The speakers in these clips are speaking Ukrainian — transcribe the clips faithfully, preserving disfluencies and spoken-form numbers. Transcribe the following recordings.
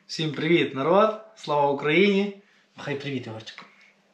Всім привіт, народ! Слава Україні! Хай привіт, Ігорчику!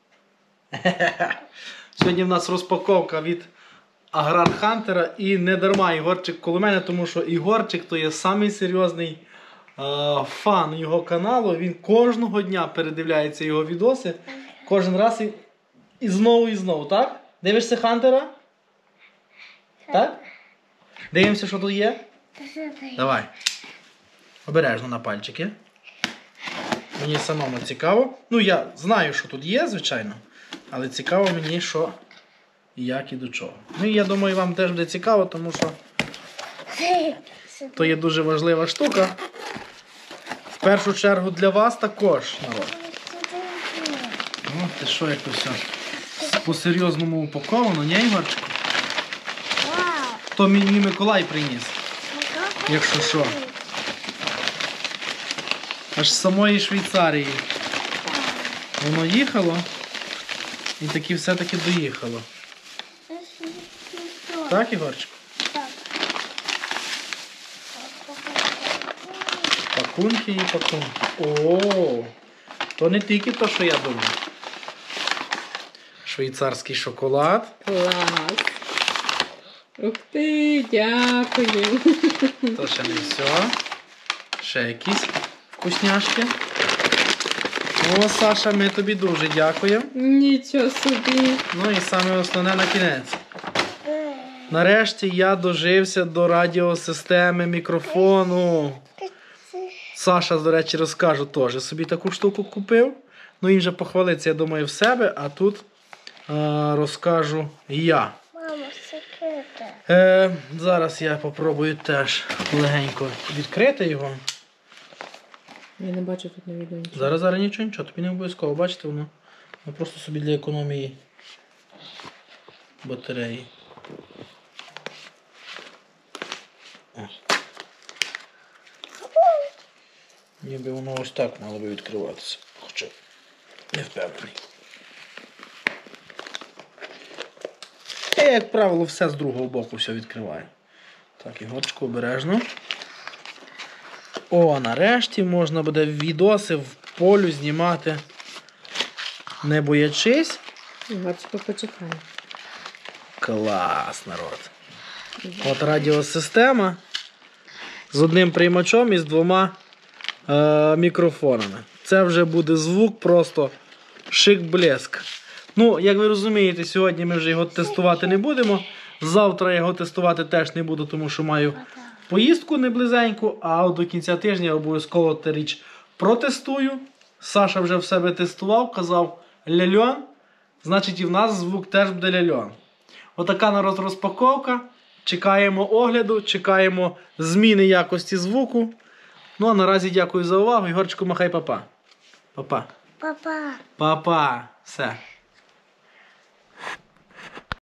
Сьогодні в нас розпаковка від Аграр Хантера. І не дарма Ігорчик коло мене, тому що Ігорчик то є самий серйозний е фан його каналу. Він кожного дня передивляється його відоси. Кожен раз і, і знову і знову, так? Дивишся Хантера? Так? Дивимося, що тут є? Давай. Обережно на пальчики. Мені самому цікаво. Ну, я знаю, що тут є, звичайно. Але цікаво мені, що і як і до чого. Ну, і я думаю, вам теж буде цікаво, тому що то є дуже важлива штука. В першу чергу для вас також, народ. Ну, ти що, як все по-серйозному упаковано, не, Ігорчику? То мені Миколай приніс. Якщо що. Аж з самої Швейцарії воно їхало і таки все-таки доїхало. Так, Ігорчику? Так. Пакунки і пакунки. О, то не тільки то, що я думаю. Швейцарський шоколад. Клас. Ух ти, дякую. То ще не все. Ще якісь вкусняшки. О, Саша, ми тобі дуже дякуємо. Нічого собі. Ну і саме основне на кінець. Нарешті я дожився до радіосистеми, мікрофону. Саша, до речі, розкажу, теж собі таку штуку купив. Ну, він вже похвалиться, я думаю, в себе, а тут а, розкажу я. Мама, секрети. Е, зараз я попробую теж легенько відкрити його. Я не бачу тут на відео нічого. Зараз, зараз нічого, нічого, тобі не обов'язково, бачите, воно, воно просто собі для економії батареї. О. Ніби воно ось так мало би відкриватися, хоча не впевнений. Я, як правило, все з другого боку все відкриваю. Так, Ігорчику, обережно. О, нарешті можна буде відоси в полю знімати, не боячись. Ігорчику, почекай. Клас, народ. От радіосистема з одним приймачом і з двома е мікрофонами. Це вже буде звук просто шик-блеск. Ну, як ви розумієте, сьогодні ми вже його тестувати не будемо. Завтра я його тестувати теж не буду, тому що маю поїздку не близеньку, а до кінця тижня обов'язково та річ протестую. Саша вже в себе тестував, казав ляльон, значить і в нас звук теж буде ляльон. Отака народ розпаковка. Чекаємо огляду, чекаємо зміни якості звуку. Ну а наразі дякую за увагу. Ігорчику, махай папа. Папа. Папа. Папа. Все.